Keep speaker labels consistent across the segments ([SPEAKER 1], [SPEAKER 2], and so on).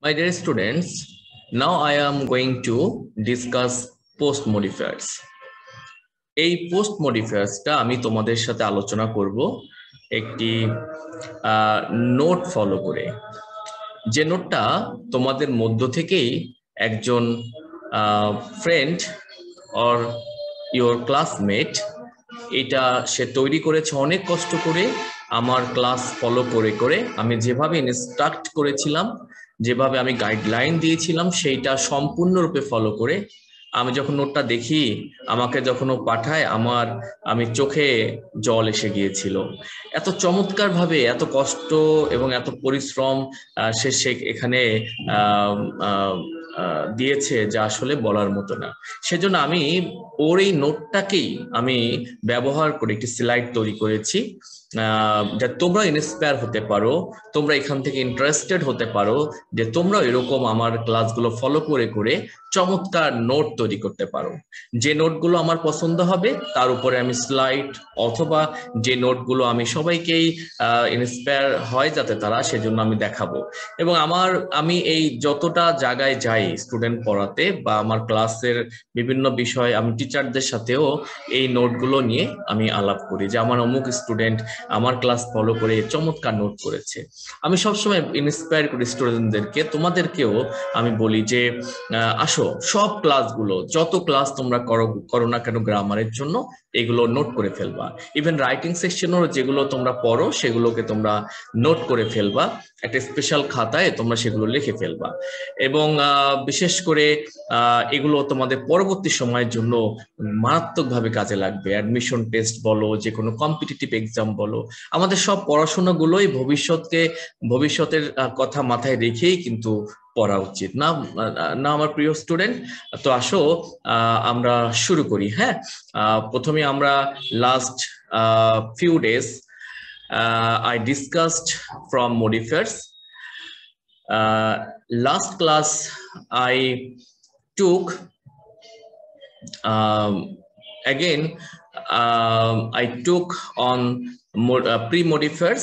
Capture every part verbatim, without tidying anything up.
[SPEAKER 1] My dear students, now I am going to discuss post modifiers. এই post মডিফায়ার্সটা আমি তোমাদের সাথে আলোচনা করব একটি নোট ফলো করে, যে নোটটা তোমাদের মধ্য থেকেই একজন ফ্রেন্ড অর ইওর ক্লাসমেট এটা সে তৈরি করেছে অনেক কষ্ট করে, আমার ক্লাস ফলো করে করে আমি যেভাবে ইনস্ট্রাক্ট করেছিলাম, যেভাবে আমি গাইডলাইন দিয়েছিলাম সেইটা সম্পূর্ণরূপে ফলো করে আমি যখন নোটটা দেখি, আমাকে যখন ও পাঠায়, আমার আমি চোখে জল এসে গিয়েছিল। এত চমৎকার ভাবে, এত কষ্ট এবং এত পরিশ্রম সে সে এখানে দিয়েছে যা আসলে বলার মতো না। সেজন্য আমি ওর এই নোটটাকেই আমি ব্যবহার করে একটি স্লাইড তৈরি করেছি, যা তোমরা ইন্সপায়ার হতে পারো, তোমরা এখান থেকে ইন্টারেস্টেড হতে পারো যে তোমরা এরকম আমার ক্লাসগুলো ফলো করে করে চমৎকার নোট তৈরি করতে পারো। যে নোটগুলো আমার পছন্দ হবে তার উপরে আমি স্লাইড, অথবা যে নোটগুলো আমি সবাইকেই ইন্সপায়ার হয় যাতে তারা, সেজন্য আমি দেখাবো। এবং আমার আমি এই যতটা জায়গায় যাই স্টুডেন্ট পড়াতে বা আমার ক্লাসের বিভিন্ন বিষয়, আমি টিচারদের সাথেও এই নোটগুলো নিয়ে আমি আলাপ করি যে আমার অমুক স্টুডেন্ট আমার ক্লাস ফলো করে চমৎকার নোট করেছে। আমি সবসময় ইন্সপায়ার করি স্টুডেন্টদেরকে, তোমাদেরকেও আমি বলি যে আসো সব ক্লাসগুলো, যত ক্লাস তোমরা করো করো না কেন গ্রামারের জন্য, এগুলো নোট করে ফেলবা। ইভেন রাইটিং সেকশনেরও যেগুলো তোমরা পড়ো সেগুলোকে তোমরা নোট করে ফেলবা, একটা স্পেশাল খাতায় তোমরা সেগুলো লিখে ফেলবা। এবং বিশেষ করে এগুলো তোমাদের পরবর্তী সময়ের জন্য মারাত্মকভাবে কাজে লাগবে। অ্যাডমিশন টেস্ট বলো, যে কোনো কম্পিটিটিভ এক্সাম বলো, আমাদের সব পড়াশোনাগুলোই ভবিষ্যৎকে ভবিষ্যতের কথা মাথায় রেখেই কিন্তু পড়া উচিত না না আমার প্রিয় স্টুডেন্ট। তো আসো আমরা শুরু করি। হ্যাঁ, প্রথমে আমরা last few days I discussed from modifiers. Uh, last class I took um, again um, I took on uh, pre-modifiers.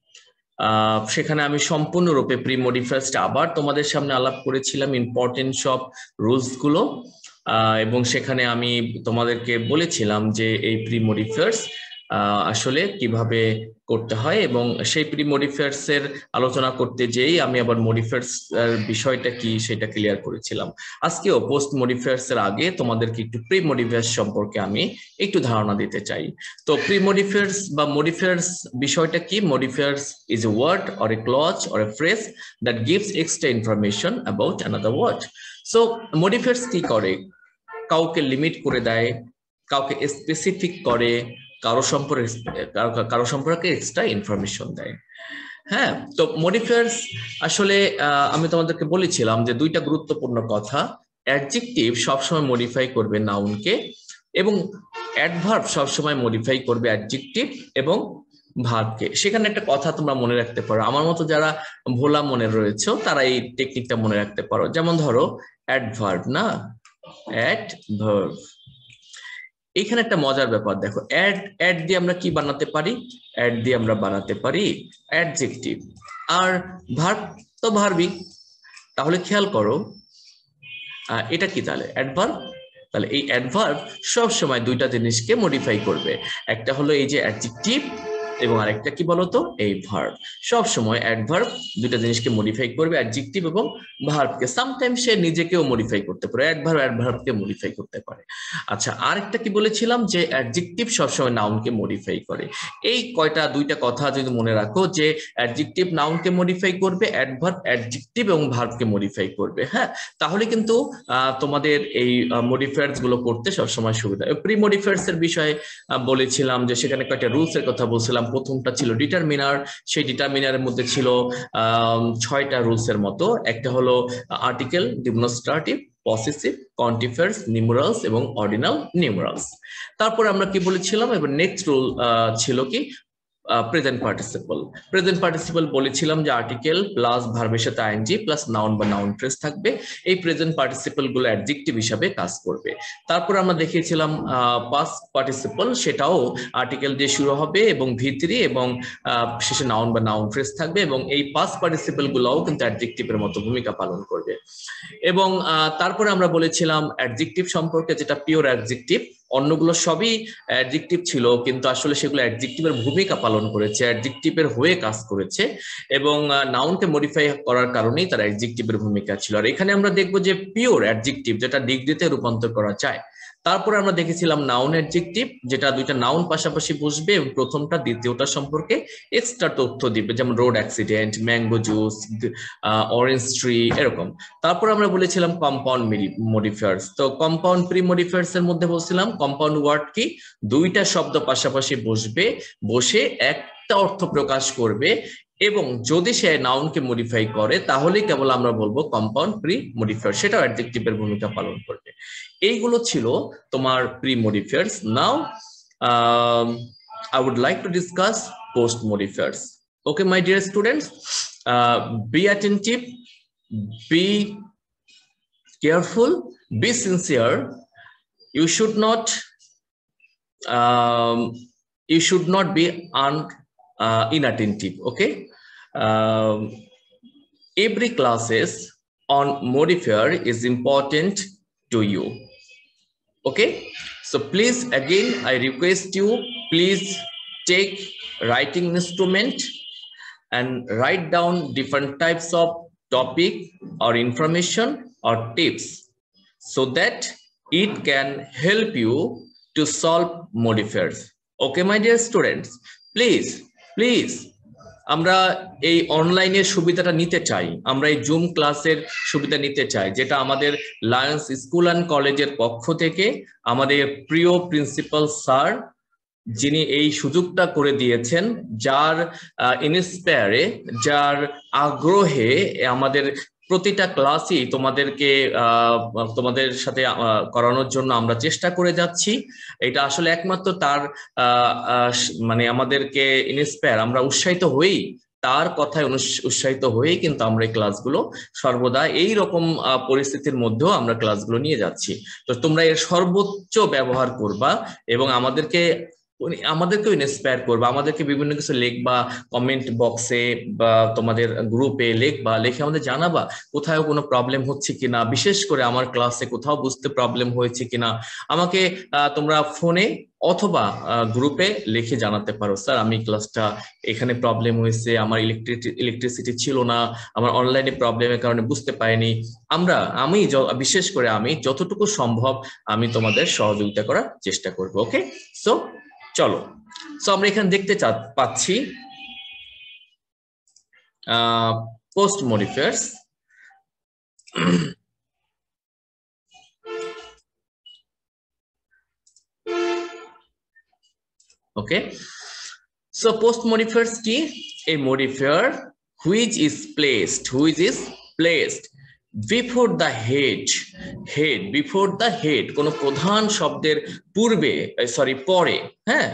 [SPEAKER 1] সেখানে আমি সম্পূর্ণরূপে প্রি মডিফায়ার্সটা আবার তোমাদের সামনে আলাপ করেছিলাম, ইম্পর্টেন্ট সব রুলস গুলো, এবং সেখানে আমি তোমাদেরকে বলেছিলাম যে এই প্রি মডিফায়ার্স আসলে কিভাবে করতে হয়, এবং সেই প্রি মডিফায়ার্স এর আলোচনা করতে যেই আমি আবার মডিফায়ার্স এর বিষয়টা কি সেটা ক্লিয়ার করেছিলাম। আজকেও পোস্ট মডিফায়ার্স এর আগে তোমাদেরকে একটু প্রি মডিফায়ার্স সম্পর্কে আমি একটু ধারণা দিতে চাই। তো প্রি মডিফায়ার্স বা মডিফায়ার্স বিষয়টা কি? Modifiers is a word or a clause or a phrase that gives extra information about another word. So modifiers কি করে? কাউকে লিমিট করে দেয়, কাউকে স্পেসিফিক করে, কারো সম্পর্কে কারো সম্পর্কে এক্সট্রা ইনফরমেশন দেয়। হ্যাঁ, তো মডিফায়ার্স আসলে আমি তোমাদেরকে বলেছিলাম যে দুইটা গুরুত্বপূর্ণ কথা। অ্যাডজেক্টিভ সবসময় মডিফাই করবে নাউনকে, এবং অ্যাডভার্ব সবসময় মডিফাই করবে অ্যাডজেক্টিভ এবং ভার্বকে। সেখানে একটা কথা তোমরা মনে রাখতে পারো, আমার মতো যারা ভোলা মনে রয়েছে তারা এই টেকনিকটা মনে রাখতে পারো। যেমন ধরো অ্যাডভার্ব, না অ্যাডভার্ব, এখানে একটা মজার ব্যাপার দেখো, অ্যাড অ্যাড দিয়ে আমরা কি বানাতে পারি? অ্যাড দিয়ে আমরা বানাতে পারি অ্যাডজেক্টিভ, আর ভার্ব তো ভার্বই। তাহলে খেয়াল করো এটা কি তাহলে অ্যাডভার্ব। তাহলে এই অ্যাডভার্ব সব সময় দুইটা জিনিসকে মডিফাই করবে, একটা হলো এই যে অ্যাডজেক্টিভ, এবং আরেকটা কি বলতো এই ভার্ব। সব সময় অ্যাডভার্ব দুইটা জিনিসকে মডিফাই করবে, অ্যাডজেক্টিভ এবং ভার্বকে। সামটাইমস সে নিজেকেও মডিফাই করতে পারে, অ্যাডভার্ব অ্যাডভার্বকে মডিফাই করতে পারে। আচ্ছা, আরেকটা কি বলেছিলাম যে অ্যাডজেক্টিভ সবসময় নাউনকে মডিফাই করে। এই কয়টা দুইটা কথা যদি মনে রাখো যে অ্যাডজেক্টিভ নাউনকে মডিফাই করবে, অ্যাডভার্ব অ্যাডজেক্টিভ এবং ভার্বকে মডিফাই করবে। হ্যাঁ, তাহলে কিন্তু তোমাদের এই মডিফায়ার্স গুলো করতে সবসময় সুবিধা। প্রি মডিফায়ার্স এর বিষয়ে বলেছিলাম যে সেখানে কয়েকটা রুলস এর কথা বলছিলাম। প্রথমটা ছিল ডিটারমিনার, সেই ডিটারমিনারের মধ্যে ছিল ছয়টা রুলস এর মতো। একটা হলো article, demonstrative, possessive, quantifiers, numerals এবং অর্ডিনাল নিউমেরালস। তারপর আমরা কি বলেছিলাম, এবার নেক্সট রুল ছিল কি প্রেজেন্ট পার্টিসিপল প্রেজেন্ট পার্টিসিপল বলেছিলাম যে আর্টিকেল প্লাস ভার্বের সাথে আইএনজি প্লাস নাউন বা নাউন ফ্রেজ থাকবে। এই প্রেজেন্ট পার্টিসিপল গুলো অ্যাডজেক্টিভ হিসাবে কাজ করবে। তারপর আমরা দেখিয়েছিলাম পাস্ট পার্টিসিপল, সেটাও আর্টিকেল দিয়ে শুরু হবে এবং ভি থ্রি এবং শেষে নাউন বা নাউন ফ্রেজ থাকবে, এবং এই পাস্ট পার্টিসিপল গুলোও কিন্তু অ্যাডজেক্টিভের মতো ভূমিকা পালন করবে। এবং তারপরে আমরা বলেছিলাম অ্যাডজেক্টিভ সম্পর্কে, যেটা পিওর অ্যাডজেক্টিভ। অন্যগুলো সবই অ্যাডজেক্টিভ ছিল, কিন্তু আসলে সেগুলো অ্যাডজেক্টিভের ভূমিকা পালন করেছে, অ্যাডজেক্টিভের হয়ে কাজ করেছে, এবং নাউনকে মডিফাই করার কারণেই তার অ্যাডজেক্টিভের ভূমিকা ছিল। আর এখানে আমরা দেখবো যে পিওর অ্যাডজেক্টিভ, যেটা ডিগ্রিতে রূপান্তর করা যায়। তারপরে আমরা দেখেছিলাম নাউন অ্যাডজেক্টিভ, যেটা দুইটা নাউন পাশাপাশি বসবে এবং প্রথমটা দ্বিতীয়টা সম্পর্কে এক্সট্রা তথ্য দিবে, যেমন road accident, mango juice, orange tree, এরকম। তারপর আমরা বলেছিলাম কম্পাউন্ড মডিফায়ার্স। তো কম্পাউন্ড প্রি মডিফায়ার্স এর মধ্যে বলছিলাম কম্পাউন্ড ওয়ার্ড কি, দুইটা শব্দ পাশাপাশি বসবে, বসে একটা অর্থ প্রকাশ করবে, এবং যদি সে নাউনকে মডিফাই করে তাহলে কেবল আমরা বলবো কম্পাউন্ড প্রি মডিফায়ার, সেটাও অ্যাডজেক্টিভের ভূমিকা পালন করবে। এইগুলো ছিল তোমার pre modifiers. Now I would like to discuss post modifiers. Okay, my dear students, uh, be attentive, be careful, be sincere. You should not um, you should not be un uh, inattentive. Okay, um, every classes on modifier is important to you. Okay, so please, again I request you, please take writing instrument and write down different types of topic or information or tips, so that it can help you to solve modifiers. Okay, my dear students, please please আমরা এই অনলাইনের সুবিধাটা নিতে চাই, আমরা এই zoom ক্লাসের সুবিধা নিতে চাই, যেটা আমাদের লায়ন্স স্কুল অ্যান্ড কলেজের পক্ষ থেকে আমাদের প্রিয় প্রিন্সিপাল স্যার, যিনি এই সুযোগটা করে দিয়েছেন, যার ইন্সপায়ারে, যার আগ্রহে আমাদের প্রতিটা ক্লাসই তোমাদেরকে তোমাদের সাথে করানোর জন্য আমরা চেষ্টা করে যাচ্ছি। এটা আসলে একমাত্র তার মানে আমাদেরকে ইন্সপায়ার, আমরা উৎসাহিত হই, তার কথায় উৎসাহিত হয়েই কিন্তু আমরা এই ক্লাসগুলো সর্বদা এই রকম পরিস্থিতির মধ্যেও আমরা ক্লাসগুলো নিয়ে যাচ্ছি। তো তোমরা এর সর্বোচ্চ ব্যবহার করবা এবং আমাদেরকে আমাদেরকেও ইন্সপায়ার করবা, আমাদেরকে বিভিন্ন কিছু লিখবা, কমেন্ট বক্সে বা তোমাদের গ্রুপে লিখবা, লিখে আমাদের জানাবা কোথাও কোনো প্রবলেম হচ্ছে কিনা, বিশেষ করে আমার ক্লাসে কোথাও বুঝতে প্রবলেম হয়েছে কিনা আমাকে তোমরা ফোনে অথবা গ্রুপে লিখে জানাতে পারো, স্যার আমি ক্লাসটা এখানে প্রবলেম হয়েছে, আমার ইলেকট্রিক ইলেকট্রিসিটি ছিল না, আমার অনলাইনে প্রবলেমের কারণে বুঝতে পারিনি। আমরা আমি বিশেষ করে আমি যতটুকু সম্ভব আমি তোমাদের সহযোগিতা করার চেষ্টা করব। ওকে, সো চলো, সো আমরা এখানে দেখতে পাচ্ছি post modifiers. Okay, so post modifiers কি? A modifier which is placed which is placed before the head head before the head কোন প্রধান শব্দের পূর্বে, সরি পরে, হ্যাঁ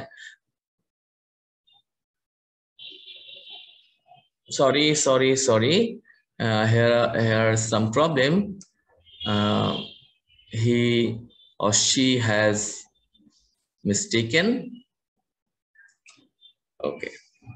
[SPEAKER 1] sorry sorry sorry uh, here here some problem, uh, he or she has mistaken. Okay,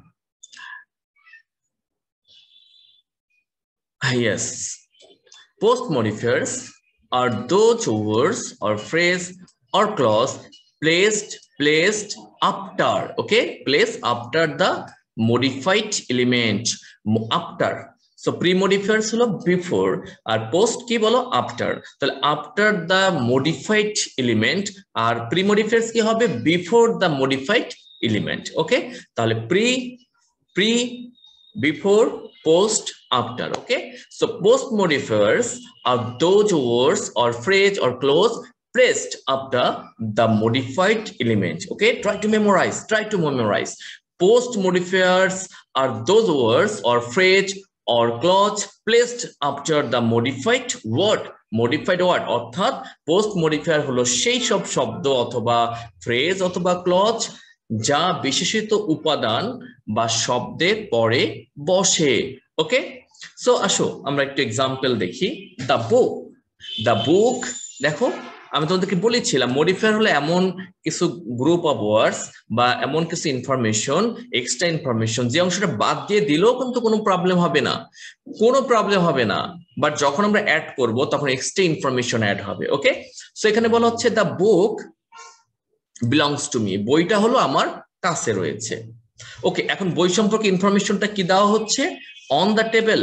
[SPEAKER 1] yes, post modifiers are those words or phrase or clause placed placed after, okay, placed after the modified element, after. So pre modifiers হলো before আর post কি বলো after, তাহলে after the modified element, R pre modifiers কি হবে before the modified element. Okay, তাহলে pre pre before post after. Okay, so post modifiers are those words or phrase or clause placed after the modified element. Okay, try to memorize, try to memorize. Post modifiers are those words or phrase or clause placed after the modified word. modified word অর্থাৎ post modifier হলো সেই সব শব্দ অথবা phrase অথবা clause যা বিশেষিত উপাদান বা শব্দের পরে বসে। ওকে, সো আসো আমরা একটু এক্সাম্পল দেখি। দ্য বুক, দ্য বুক, দেখো আমি তোমাদেরকে বলেছিলাম মডিফায়ার হলো এমন কিছু গ্রুপ অফ ওয়ার্ডস বা এমন কিছু ইনফরমেশন, এক্সট্রা ইনফরমেশন যে অংশটা বাদ দিয়ে দিলেও কিন্তু কোনো প্রবলেম হবে না, কোনো প্রবলেম হবে না, বাট যখন আমরা অ্যাড করব তখন এক্সট্রা ইনফরমেশন অ্যাড হবে। ওকে, সো এখানে বলা হচ্ছে the book belongs to me, বইটা হলো আমার কাছে রয়েছে। ওকে, এখন বই সম্পর্কে ইনফরমেশনটা কি দেওয়া হচ্ছে? On the table,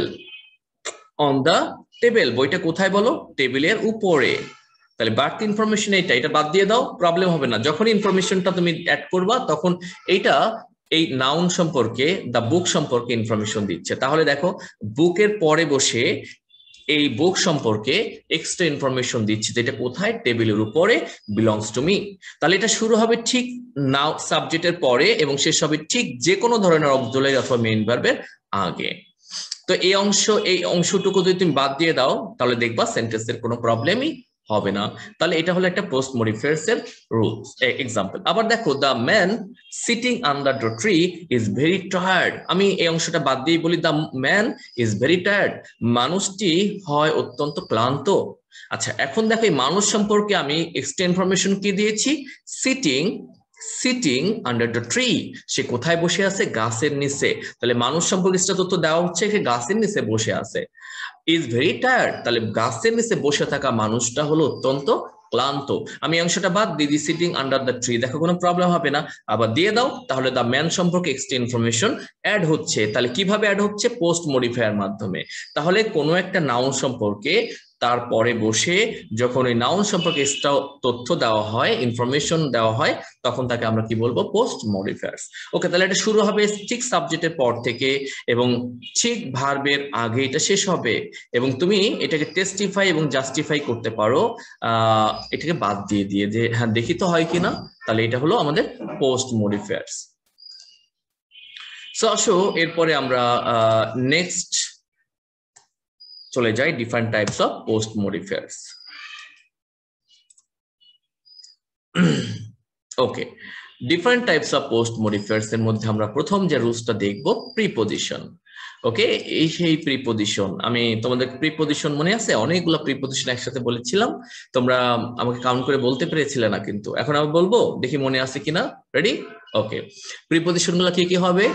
[SPEAKER 1] on the table, বইটা কোথায় বলো? টেবিলের উপরে। তাহলে বাড়তি ইনফরমেশন এইটা, এটা বাদ দিয়ে দাও, প্রবলেম হবে না। যখন ইনফরমেশনটা তুমি অ্যাড করবা তখন এইটা এই নাউন সম্পর্কে, দ্য বুক সম্পর্কে ইনফরমেশন দিচ্ছে। তাহলে দেখো বুকের পরে বসে এই বুক সম্পর্কে এক্সট্রা ইনফরমেশন দিচ্ছে, যেটা কোথায়? টেবিলের উপরে, বিলংস টু মি। তাহলে এটা শুরু হবে ঠিক নাও সাবজেক্টের পরে এবং শেষ হবে ঠিক যে কোনো ধরনের অক্সিলারি অথবা মেইন ভার্বের আগে। তো এই অংশ, এই অংশটুকু যদি তুমি বাদ দিয়ে দাও তাহলে দেখবা সেন্টেন্সের কোনো প্রবলেমই হবে না। তাহলে এটা হলো একটা পোস্ট মডিফায়ার্স এর রুলস এক্সাম্পল। আবার দেখো the man sitting under the tree is very tired, আমি এই অংশটা বাদ দিয়ে বলি the man is very tired, মানুষটি হয় অত্যন্ত ক্লান্ত। আচ্ছা, এখন দেখো এই মানুষ সম্পর্কে আমি এক্সট্রা ইনফরমেশন কি দিয়েছি? Sitting, sitting under the tree, সে কোথায় বসে আছে? গাছের নিচে। তাহলে মানুষ সম্পর্কে তথ্য দেওয়া হচ্ছে সে গাছের নিচে বসে আছে। ইজ ভেরি টায়ার্ড, তাহলে গাছের নিচে বসে থাকা মানুষটা হলো অত্যন্ত ক্লান্ত। আমি অংশটা বাদ দিই সিটিং আন্ডার দ্য ট্রি, দেখো কোনো প্রবলেম হবে না। আবার দিয়ে দাও, তাহলে দ্য ম্যান সম্পর্কে এক্সট্রা ইনফরমেশন অ্যাড হচ্ছে। তাহলে কিভাবে অ্যাড হচ্ছে? পোস্ট মডিফায়ার মাধ্যমে। তাহলে কোনো একটা নাউন সম্পর্কে তারপরে বসে যখন ওই নাউন সম্পর্কে এক্সট্রা তথ্য দেওয়া হয়, ইনফরমেশন দেওয়া হয়, তখন তাকে আমরা কি বলবো? Post modifiers. ওকে, তাহলে এটা শুরু হবে ঠিক সাবজেক্টের পর থেকে এবং ঠিক ভার্বের আগে এটা শেষ হবে, এবং তুমি এটাকে টেস্টিফাই এবং জাস্টিফাই করতে পারো আহ এটাকে বাদ দিয়ে দিয়ে যে হ্যাঁ দেখি তো হয় কিনা। তাহলে এটা হলো আমাদের পোস্ট মডিফায়ার্স। সো আসো এরপরে আমরা আহ নেক্সট চলে যাই, different types of post modifiers. Okay, different types of post modifiers এর মধ্যে আমরা প্রথম যে রুলসটা দেখব প্রিপজিশন। ওকে, এই সেই প্রিপজিশন, আমি তোমাদের প্রিপজিশন মনে আছে? অনেকগুলো প্রিপজিশন একসাথে বলেছিলাম, তোমরা আমাকে কাউন্ট করে বলতে পেরেছিলে না, কিন্তু এখন আমি বলবো, দেখি মনে আছে কিনা। রেডি? ওকে, প্রিপজিশন গুলো কি কি হবে?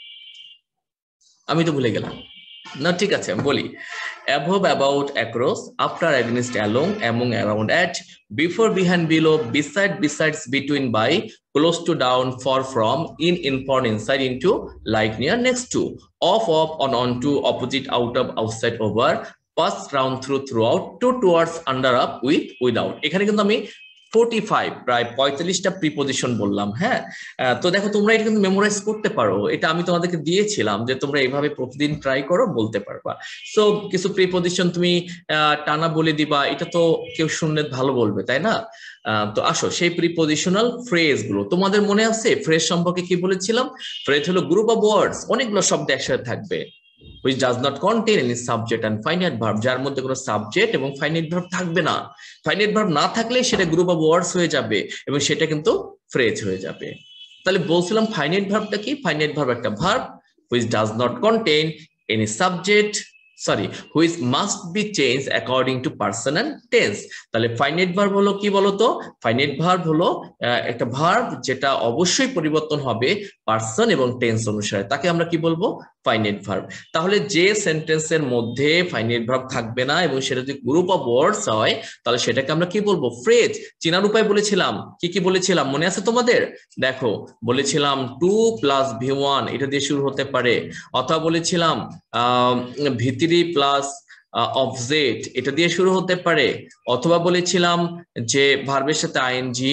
[SPEAKER 1] আমি তো ভুলে গেলাম না, ঠিক আছে আমি বলি। above, about, across, after, against, along, among, around, at, before, behind, below, beside, besides, between, by, close to, down, for, from, in, in, for, inside, into, like, near, next to, off, of, on, on to, opposite, out of, outside, over, pass, round, through, throughout, to, towards, under, up, with, without। এখানে কিন্তু আমি পঁয়তাল্লিশ প্রায় পঁয়তাল্লিশটা preposition বললাম। হ্যাঁ, তো দেখো তোমরা এটা কিন্তু মেমোরাইজ করতে পারো, এটা আমি তোমাদেরকে দিয়েছিলাম যে তোমরা এইভাবে প্রতিদিন ট্রাই করো, বলতে পারবা। সো কিছু প্রিপজিশন তুমি টানা বলে দিবা, এটা তো কেউ শুনলে ভালো বলবে, তাই না? তো আসো সেই প্রিপজিশনাল ফ্রেজ গুলো তোমাদের মনে আছে? ফ্রেজ সম্পর্কে কি বলেছিলাম? ফ্রেজ হলো গ্রুপ অফ ওয়ার্ডস, অনেকগুলো শব্দ একসাথে থাকবে, which does not contain any subject and finite verb, যার মধ্যে কোনো সাবজেক্ট এবং ফাইনাইট ভার্ব থাকবে না। ফাইনাইট ভার্ব না থাকলে সেটা গ্রুপ অফ ওয়ার্ডস হয়ে যাবে এবং সেটা কিন্তু ফ্রেজ হয়ে যাবে। তাহলে বলছিলাম ফাইনাইট ভার্বটা কি? ফাইনাইট ভার্ব একটা verb which does not contain any subject, sorry, which must be changed according to person and tense। তাহলে ফাইনাইট ভার্ব হলো কি বলতো? ফাইনাইট ভার্ব হলো একটা ভার্ব যেটা অবশ্যই পরিবর্তন হবে পার্সন এবং টেন্স অনুসারে, তাকে আমরা কি বলবো? Finite verb. তাহলে যে সেন্টেন্সের মধ্যে ফাইনাইট ভার্ব থাকবে না এবং সেটা যদি গ্রুপ অফ ওয়ার্ডস হয় তাহলে সেটাকে আমরা কি বলবো? ফ্রেজ। চেনার উপায় বলেছিলাম, কি কি বলেছিলাম মনে আছে তোমাদের? দেখো বলেছিলাম টু প্লাস ভি ওয়ান এটা দিয়ে শুরু হতে পারে, অথবা বলেছিলাম আহ ভিতরি প্লাস অবজেক্ট এটা দিয়ে শুরু হতে পারে, অথবা বলেছিলাম যে ভার্বের সাথে আইএনজি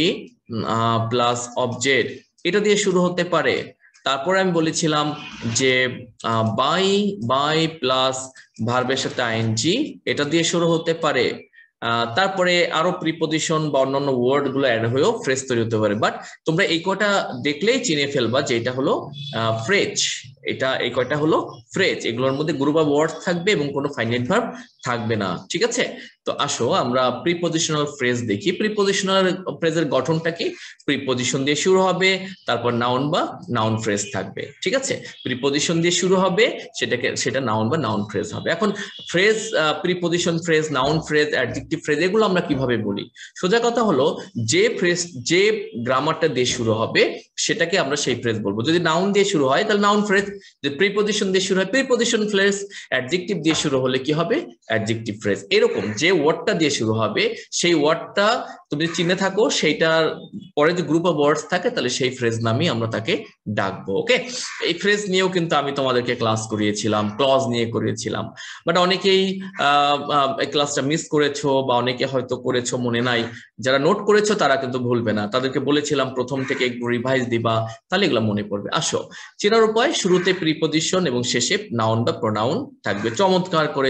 [SPEAKER 1] প্লাস অবজেক্ট এটা দিয়ে শুরু হতে পারে। তারপরে আমি বলেছিলাম যে বাই বাই প্লাস ভার্বের সাথে আইএনজি এটা দিয়ে শুরু হতে পারে। তারপরে আরো প্রিপজিশন বা অন্যান্য ওয়ার্ড গুলো অ্যাড হয়েও ফ্রেজ তৈরি হতে পারে। বাট তোমরা এই কটা দেখলেই চিনে ফেলবা যে এটা হলো ফ্রেজ, এটা এই কয়টা হলো ফ্রেজ, এগুলোর মধ্যে গ্রুপ অফ ওয়ার্ডস থাকবে এবং কোনো ফাইনাইট ভার্ব থাকবে না, ঠিক আছে? তো আসো আমরা প্রিপজিশনাল ফ্রেজ দেখি। প্রিপজিশনাল ফ্রেজের গঠনটা কি? প্রিপজিশন দিয়ে শুরু হবে, তারপর নাউন বা নাউন ফ্রেজ থাকবে, ঠিক আছে? প্রিপজিশন দিয়ে শুরু হবে, সেটাকে সেটা নাউন বা নাউন ফ্রেজ হবে। এখন phrase, preposition phrase, noun phrase, adjective phrase এগুলো আমরা কিভাবে বলি? সোজা কথা হলো, যে ফ্রেজ যে গ্রামারটা দিয়ে শুরু হবে সেটাকে আমরা সেই ফ্রেজ বলবো। যদি নাউন দিয়ে শুরু হয় তাহলে নাউন ফ্রেজ, যদি প্রিপজিশন দিয়ে শুরু হয় প্রিপজিশন ফ্রেজ, অ্যাডজেক্টিভ দিয়ে শুরু হলে কি হবে? Adjective phrase. এরকম যে ওয়ার্ডটা দিয়ে শুরু হবে সেই ওয়ার্ডটা তুমি চিনে থাকো, সেইটার পরে যে গ্রুপ অফ ওয়ার্ডস থাকে তাহলে সেই ফ্রেজ নামই আমরা তাকে ডাকবো। ওকে, এই ফ্রেজ নিয়েও কিন্তু আমি তোমাদেরকে ক্লাস করিয়েছিলাম, ক্লজ নিয়ে করিয়েছিলাম, বাট অনেকেই এই ক্লাসটা মিস করেছো বা অনেকে হয়তো করেছো মনে নাই। যারা নোট করেছো তারা কিন্তু ভুলবে না, তাদেরকে বলেছিলাম প্রথম থেকে একটু রিভাইজ দিবা, তাহলে এগুলো মনে পড়বে। আসো, চেনার উপায়, শুরুতে প্রিপজিশন এবং শেষে নাউন বা প্রোনাউন থাকবে। চমৎকার করে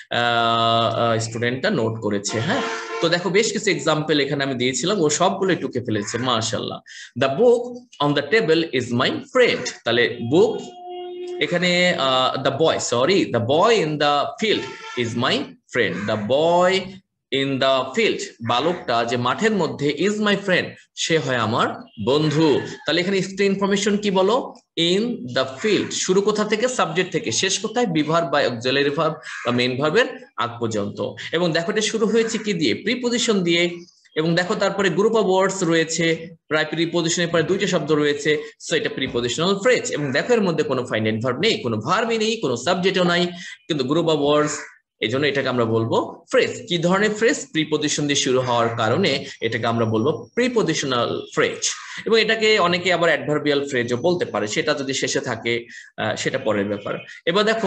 [SPEAKER 1] স্টুডেন্টটা নোট করেছে। হ্যাঁ, তো দেখো বেশ কিছু এক্সাম্পল এখানে আমি দিয়েছিলাম, ও সবগুলো টুকে ফেলেছে, মাশাআল্লাহ। The book on the table is my friend. তাহলে বুক এখানে, the boy, sorry, the boy in the field is my friend. The boy in the field, বালকটা যে মাঠের মধ্যে, ইজ মাই ফ্রেন্ড, সে হয় আমার বন্ধু। তাহলে এখানে এক্সট্রা ইনফরমেশন কি বলো? ইন দ্য ফিল্ড, শুরু কোথা থেকে? সাবজেক্ট থেকে, শেষ কোথায়? বিভার্ব বা অক্সিলারি ভার্ব বা মেইন ভার্বের আগ পর্যন্ত। এবং দেখো এটা শুরু হয়েছে কি দিয়ে? প্রিপজিশন দিয়ে। এবং দেখো তারপরে গ্রুপ অফ ওয়ার্ডস রয়েছে, প্রায় প্রিপজিশনের পরে দুইটা শব্দ রয়েছে, সো এটা প্রিপজিশনাল ফ্রেজ। এবং দেখো এর মধ্যে কোনো ফাইনাইট ভার্ব নেই, কোনো ভার্বই নেই, কোনো সাবজেক্টও নাই, কিন্তু গ্রুপ অফ ওয়ার্ডস, এই জন্য এটাকে আমরা বলবো ফ্রেজ। কি ধরনের ফ্রেজ? প্রিপজিশন দিয়ে শুরু হওয়ার কারণে এটাকে আমরা বলবো প্রিপজিশনাল ফ্রেজ। এবং এটাকে অনেকে আবার অ্যাডভার্বিয়াল ফ্রেজও বলতে পারে, সেটা যদি শেষে থাকে সেটা পরের ব্যাপার। এবার দেখো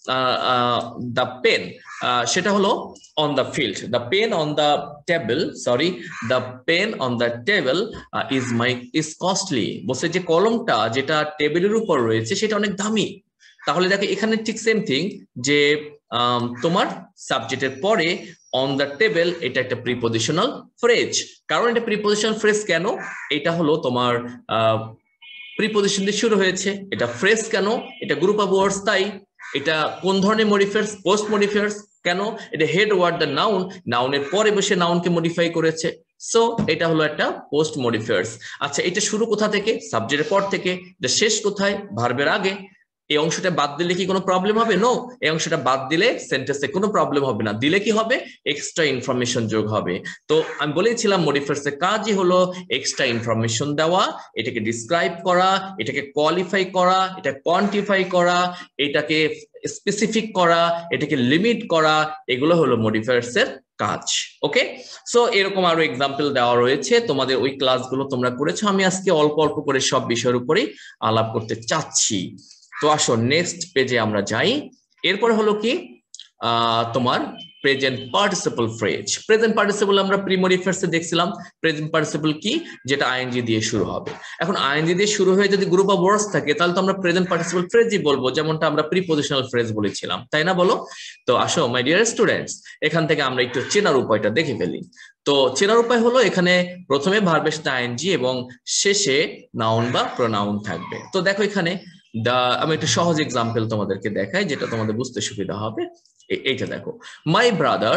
[SPEAKER 1] দ্য পেন, সেটা হলো on the field. The pen on the table, sorry, the pen on the table is my is costly. বলছে যে কলমটা যেটা টেবিলের উপর রয়েছে সেটা অনেক দামি। তাহলে দেখো এখানে ঠিক সেম থিং, যে তোমার সাবজেক্টের পরে অন দ্য টেবিল, এটা একটা প্রিপজিশনাল ফ্রেজ। কারণ এটা প্রিপজিশনাল ফ্রেজ কেন? এটা হলো তোমার প্রিপজিশন দিয়ে শুরু হয়েছে, এটা ফ্রেজ কেন? এটা গ্রুপ অফ ওয়ার্ডস, তাই। এটা কোন ধরনের মডিফায়ার্স? Post modifiers. কেন? এটা হেড ওয়ার্ড দ্য নাউন, নাউনের পরে বসে নাউনকে মডিফাই করেছে, সো এটা হলো একটা পোস্ট মডিফায়ার্স। আচ্ছা, এটা শুরু কোথা থেকে? সাবজেক্টের পর থেকে। এটা শেষ কোথায়? ভার্বের আগে। এই অংশটা বাদ দিলে কি কোনো প্রবলেম হবে? নো, এই অংশটা বাদ দিলে সেন্টেন্সে কোনো প্রবলেম হবে না। দিলে কি হবে? এক্সট্রা ইনফরমেশন যোগ হবে। তো আমি বলেছিলাম মডিফায়ার্স এর কাজই হলো এক্সট্রা ইনফরমেশন দেওয়া, এটাকে ডিসক্রাইব করা, এটাকে কোয়ালিফাই করা, এটা কোয়ান্টিফাই করা, এটাকে স্পেসিফিক করা, এটাকে লিমিট করা, এগুলো হলো মডিফায়ার্স এর কাজ। ওকে, সো এরকম আরো এক্সাম্পল দেওয়া রয়েছে, তোমাদের ওই ক্লাসগুলো তোমরা করেছো। আমি আজকে অল্প অল্প করে সব বিষয়ের উপরেই আলাপ করতে চাচ্ছি। তো আসো নেক্সট পেজে আমরা যাই। এরপরে হলো কি তোমার present participle phrase. Present participle আমরা প্রিমডিফায়ার্সে দেখছিলাম। প্রেজেন্ট পার্টিসিপল কি? যেটা আইএনজি দিয়ে শুরু হবে। এখন আইএনজি দিয়ে শুরু হয়ে যদি গ্রুপ অফ ওয়ার্ডস থাকে তাহলে তো আমরা প্রেজেন্ট পার্টিসিপল ফ্রেজই বলবো, যেমনটা আমরা প্রিপজিশনাল ফ্রেজ বলেছিলাম, তাই না বলো? তো আসো মাই ডিয়ার স্টুডেন্টস, এখান থেকে আমরা একটু চেনার উপায়টা দেখে ফেলি। তো চেনার উপায় হলো, এখানে প্রথমে ভার্বের সাথে আইএনজি এবং শেষে নাউন বা প্রোনাউন থাকবে। তো দেখো এখানে দা, আমি একটা সহজ এক্সাম্পল তোমাদেরকে দেখাই যেটা তোমাদের বুঝতে সুবিধা হবে। এইটা দেখো, my brother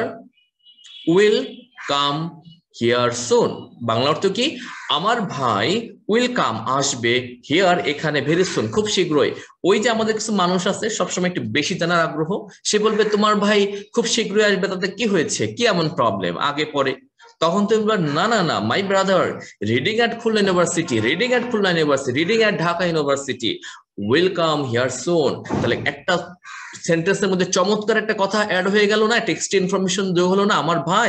[SPEAKER 1] will come here soon. Bangla অর্থ কি? আমার ভাই উইল কাম, আসবে, হিয়ার, এখানে, ভেরি সুন, খুব শীঘ্রই। ওই যে আমাদের কিছু মানুষ আছে সবসময় একটু বেশি জানার আগ্রহ, সে বলবে তোমার ভাই খুব শীঘ্রই আসবে, তাতে কি হয়েছে, কি এমন প্রবলেম, আগে পরে। তখন তুমি বলবে না না না, my brother reading at Khulna university, reading at Khulna university, reading at Dhaka university, will come here soon. তাহলে একটা সেন্টেন্সের মধ্যে চমৎকার একটা কথা অ্যাড হয়ে গেল না, টেক্সট ইনফরমেশন যোগ হলো না। আমার ভাই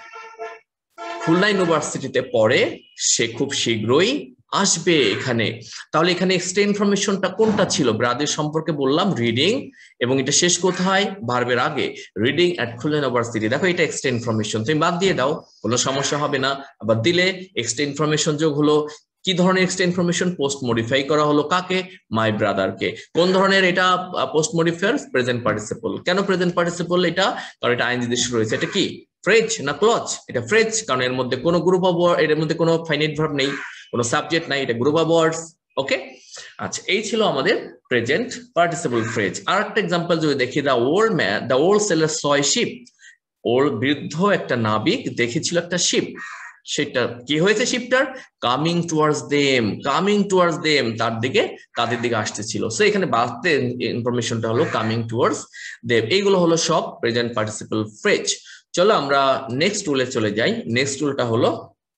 [SPEAKER 1] খুলনা ইউনিভার্সিটিতে পড়ে, সে খুব শীঘ্রই আসবে এখানে। তাহলে এখানে এক্সট্রা ইনফরমেশনটা কোনটা ছিল? ব্রাদার সম্পর্কে বললাম, রিডিং, এবং এটা শেষ কোথায়? ভার্বের আগে, রিডিং অ্যাট খুলনা ইউনিভার্সিটি। দেখো এটা এক্সট্রা ইনফরমেশন, তুমি বাদ দিয়ে দাও, কোনো সমস্যা হবে না। আবার দিলে এক্সট্রা ইনফরমেশন যোগ হলো। কি ধরনের এক্সট্রা ইনফরমেশন? পোস্ট মডিফাই করা হলো, কাকে? মাই ব্রাদারকে। কোন ধরনের এটা পোস্ট মডিফায়ার? Present participle. কেন প্রেজেন্ট পার্টিসিপল? এটা কারণ এটা আইএনজি দিয়ে শুরু হয়েছে। এটা কি ফ্রেজ না ক্লজ? এটা ফ্রেজ, কারণ এর মধ্যে কোনো গ্রুপ অফ ওয়ার্ড, এর মধ্যে কোনো ফাইনাইট ভার্ব নেই, কোনো সাবজেক্ট নাই, এটা গ্রুপ অফ ওয়ার্ডস। ওকে, আচ্ছা এই ছিল আমাদের প্রেজেন্ট পার্টিসিপল ফ্রেজ। আর একটা এক্সাম্পল যদি দেখি, the old man the old sailor saw ship, old বৃদ্ধ একটা নাবিক দেখেছিল একটা শিপ, সেটা কি হয়েছে শিপটার, coming towards them, coming towards them, তার দিকে তাদের দিকে আসতেছিল। সো এখানে বাস্তবে ইনফরমেশনটা হলো কামিং টুয়ার্ডস দেম। এইগুলো হলো সব প্রেজেন্ট পার্টিসিপল ফ্রেজ। চলো আমরা নেক্সট রুলে চলে যাই। নেক্সট রুলটা হলো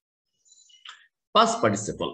[SPEAKER 1] পাস্ট পার্টিসিপল।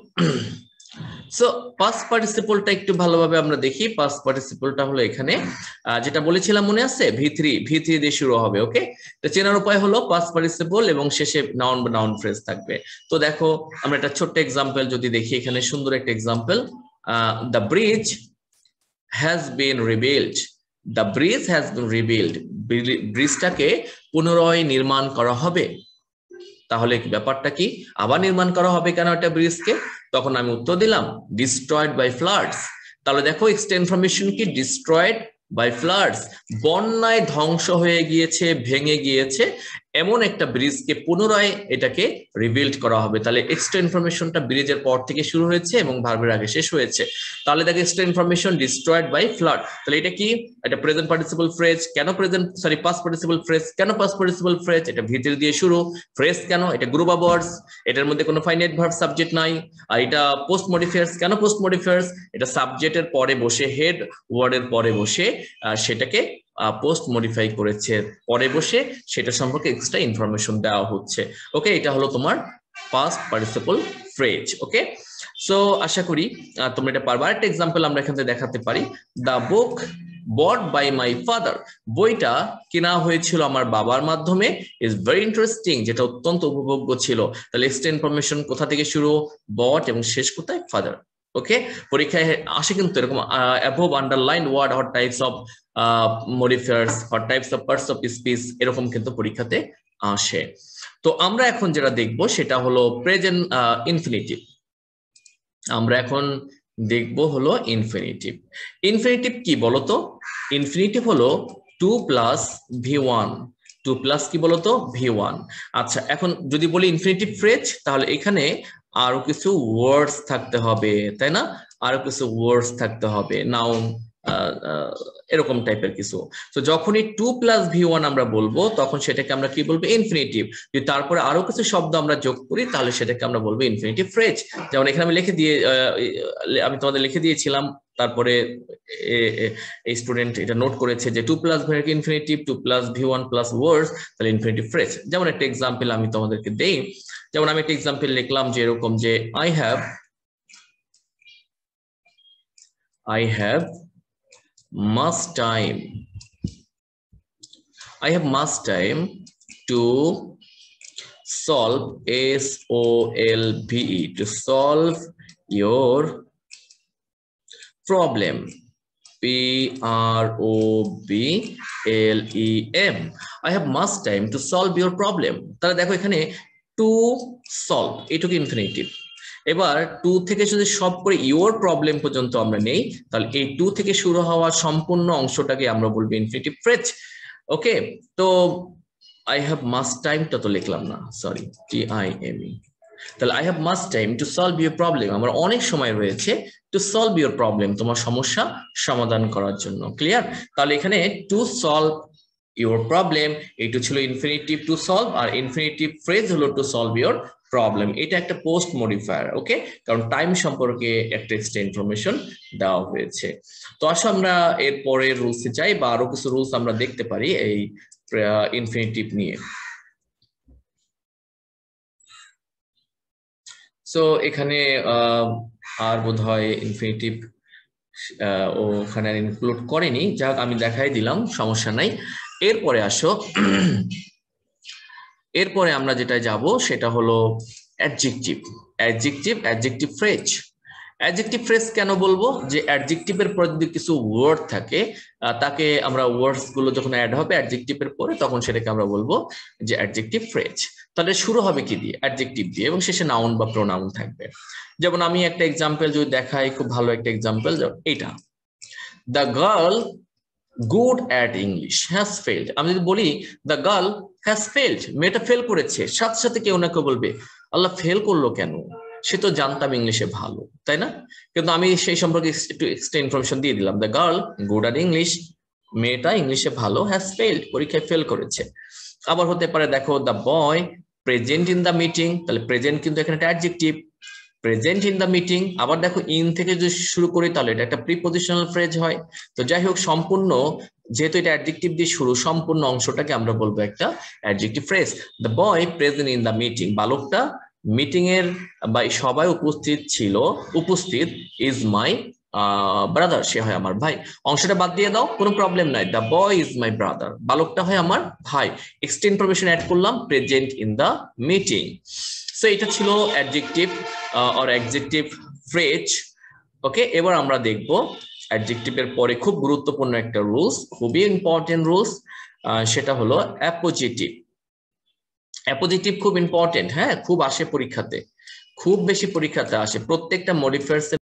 [SPEAKER 1] সো পাস্ট পার্টিসিপলটা একটু ভালোভাবে আমরা দেখি। পাস্ট পার্টিসিপলটা হলো এখানে যেটা বলেছিলাম মনে আছে, ভি থ্রি ভি থ্রি দিয়ে শুরু হবে। ওকে, তো চেনার উপায় হলো পাস্ট পার্টিসিপল এবং শেষে নাউন বা নাউন ফ্রেজ থাকবে। তো দেখো আমরা একটা ছোট্ট এক্সাম্পল যদি দেখি, এখানে সুন্দর একটা example, the bridge has been rebuild, the bridge has been rebuild, ব্রিজটাকে পুনরায় নির্মাণ করা হবে। তাহলে ব্যাপারটা কি, আবার নির্মাণ করা হবে কেন একটা ব্রিজকে? তখন আমি উত্তর দিলাম ডিস্ট্রয়েড বাই ফ্লাডস। তাহলে দেখো এক্সট্রা ইনফরমেশন কি, ডিস্ট্রয়েড বাই ফ্লাডস, বন্যায় ধ্বংস হয়ে গিয়েছে, ভেঙে গিয়েছে এমন একটা ব্রিজকে পুনরায় এটাকে রিবিল্ড করা হবে। তাহলে এক্সট্রা ইনফরমেশনটা ব্রিজের পর থেকে শুরু হয়েছে এবং ভার্বের আগে শেষ হয়েছে। তাহলে দেখো extra information destroyed by flood. তাহলে এটা কি, এটা প্রেজেন্ট পার্টিসিপল ফ্রেজ। কেন present sorry past participle phrase? কেন পাস্ট পার্টিসিপল ফ্রেজ? এটা ভিতর দিয়ে শুরু। ফ্রেজ কেন? এটা গ্রুপ অফ ওয়ার্ডস, এটার মধ্যে কোনো ফাইনাইট ভার্ব সাবজেক্ট নাই। আর এটা পোস্ট মডিফায়ার্স। কেন পোস্ট মডিফায়ার্স? এটা সাবজেক্টের পরে বসে, হেড ওয়ার্ডের পরে বসে সেটাকে পোস্ট মডিফাই করেছে, পরে বসে সেটা সম্পর্কে এক্সট্রা ইনফরমেশন দেওয়া হচ্ছে। ওকে, এটা হলো তোমার past participle phrase. Okay, so আশা করি তোমরা এটা পারবে। একটা এক্সাম্পল আমরা এখান থেকে দেখাতে পারি, the book bought by my father, বইটা কেনা হয়েছিল আমার বাবার মাধ্যমে, ইজ ভেরি ইন্টারেস্টিং, যেটা অত্যন্ত উপভোগ্য ছিল। তাহলে এক্সট্রা ইনফরমেশন কোথা থেকে শুরু, বট, এবং শেষ কোথায়, ফাদার। ওকে, পরীক্ষায় আসে কিন্তু এরকম above underline word what types of modifiers what types of parts of speech, এরকম কিন্তু পরীক্ষাতে আসে। তো আমরা এখন যেটা দেখব সেটা হলো প্রেজেন্ট ইনফিনিটিভ। আমরা এখন দেখব হলো ইনফিনিটিভ। ইনফিনিটিভ কি বলতো? ইনফিনিটিভ হলো to plus V one, to plus কি বলতো, ভি ওয়ান। আচ্ছা, এখন যদি বলি ইনফিনিটিভ ফ্রেজ, তাহলে এখানে আরো কিছু ওয়ার্ডস থাকতে হবে, তাই না? আরো কিছু ওয়ার্ডস থাকতে হবে, নাউন এরকম টাইপের কিছু। তো যখনই টু প্লাস ভি ওয়ান আমরা বলবো তখন সেটাকে আমরা কি বলবো, ইনফিনিটিভ। যদি তারপরে আরো কিছু শব্দ আমরা যোগ করি তাহলে সেটাকে আমরা বলবো ইনফিনিটিভ ফ্রেজ। যেমন এখানে আমি লিখে দিয়ে আমি তোমাদের লিখে দিয়েছিলাম, তারপরে এই স্টুডেন্ট এটা নোট করেছে যে to plus V infinitive, to plus V one plus words, তাহলে ইনফিনিটিভ ফ্রেজ। যেমন একটা এক্সাম্পল আমি তোমাদেরকে দেই, যেমন আমি একটা এক্সাম্পল লিখলাম যে এরকম যে I have I have much time. I have much time to solve, S O L V E, to solve your problem, P R O B L E M. I have much time to solve your problem. তাহলে দেখো এখানে to solve এটুকু infinitive. এবার to থেকে যদি সব করে your problem পর্যন্ত আমরা নেই, তাহলে এই টু থেকে শুরু হওয়া সম্পূর্ণ অংশটাকে আমরা বলবো ইনফিনিটিভ ফ্রেজ। ওকে, তো আই হ্যাভ মাস টাইমটা তো লিখলাম না, sorry, T I M E. তাহলে I have much time to solve your problem, আমার অনেক সময় রয়েছে টু সলভ ইউর প্রবলেম, তোমার সমস্যা সমাধান করার জন্য। ক্লিয়ার? তাহলে এখানে টু সলভ ইউর প্রবলেম, এইটা ছিল ইনফিনিটিভ টু সলভ, আর ইনফিনিটিভ ফ্রেজ হলো টু সলভ ইউর প্রবলেম। এটা একটা পোস্ট মডিফায়ার। ওকে, কারণ টাইম সম্পর্কে একটা এক্সট্রা ইনফরমেশন দেওয়া হয়েছে। তো আসলে আমরা এর পরে রুলসে যাই, বা আরো কিছু রুলস আমরা দেখতে পারি এই ইনফিনিটিভ নিয়ে। সো এখানে আর বোধহয় ইনফিনিটিভ ওখানে ইনক্লুড করেনি, যাক আমি দেখাই দিলাম, সমস্যা নাই। এরপরে আসো, এরপরে আমরা যেটা যাব সেটা হলো adjective. Adjective adjective phrase. Adjective phrase কেন বলবো? যে অ্যাডজেক্টিভের পরে যদি কিছু ওয়ার্ড থাকে, তাকে আমরা ওয়ার্ডস গুলো যখন অ্যাড হবে অ্যাডজেক্টিভের পরে, তখন সেটাকে আমরা বলবো যে অ্যাডজেক্টিভ ফ্রেজ। তাহলে শুরু হবে কি দিয়ে? অ্যাডজেক্টিভ দিয়ে, এবং শেষে নাউন বা প্রোনাউন থাকবে। যেমন আমি একটা এক্সাম্পল যদি দেখাই, খুব ভালো একটা এক্সাম্পল, এইটা, the girl good at English has failed. আমি যদি বলি দ্য গার্ল হ্যাজ ফেলড, মেয়েটা ফেল করেছে, সাথে সাথে কেউ না কেউ বলবে আল্লাহ ফেল করলো কেন? সে তো জানতাম ইংলিশে ভালো, তাই না? কিন্তু আমি সেই সম্পর্কে একটু এক্সট্রা ইনফরমেশন দিয়ে দিলাম। The girl good at English, মেয়েটা ইংলিশে ভালো, হ্যাজ ফেইল্ড, পরীক্ষায় ফেল করেছে। আবার হতে পারে দেখো the boy present in the meeting, তাহলে প্রেজেন্ট কিন্তু এখানে একটা adjective, present in the meeting. আবার দেখো ইন থেকে যদি শুরু করি তাহলে এটা একটা প্রিপজিশনাল ফ্রেজ হয়। তো যাই হোক, সম্পূর্ণ যেহেতু এটা অ্যাডজেক্টিভ দিয়ে শুরু, সম্পূর্ণ অংশটাকে আমরা বলবো একটা adjective phrase. The boy present in the meeting, বালকটা মিটিং এর বা সবাই উপস্থিত ছিল, উপস্থিত, ইজ মাই ব্রাদার, সে হয় আমার ভাই। অংশটা বাদ দিয়ে দাও, কোনো প্রবলেম নাই। The boy is my brother, বালকটা হয় আমার ভাই। এক্সট্রা ইনফরমেশন অ্যাড করলাম, present in the meeting. So এটা ছিল adjective or adjective phrase. Okay, এবার আমরা দেখব অ্যাডজেক্টিভের পরে খুব গুরুত্বপূর্ণ একটা রুলস, খুবই ইম্পর্টেন্ট রুলস, সেটা হলো অ্যাপোজিটিভ। অ্যাপোজিটিভ খুব ইম্পর্টেন্ট, হ্যাঁ, খুব আসে পরীক্ষাতে, খুব বেশি পরীক্ষাতে আসে। প্রত্যেকটা মডিফায়ার্স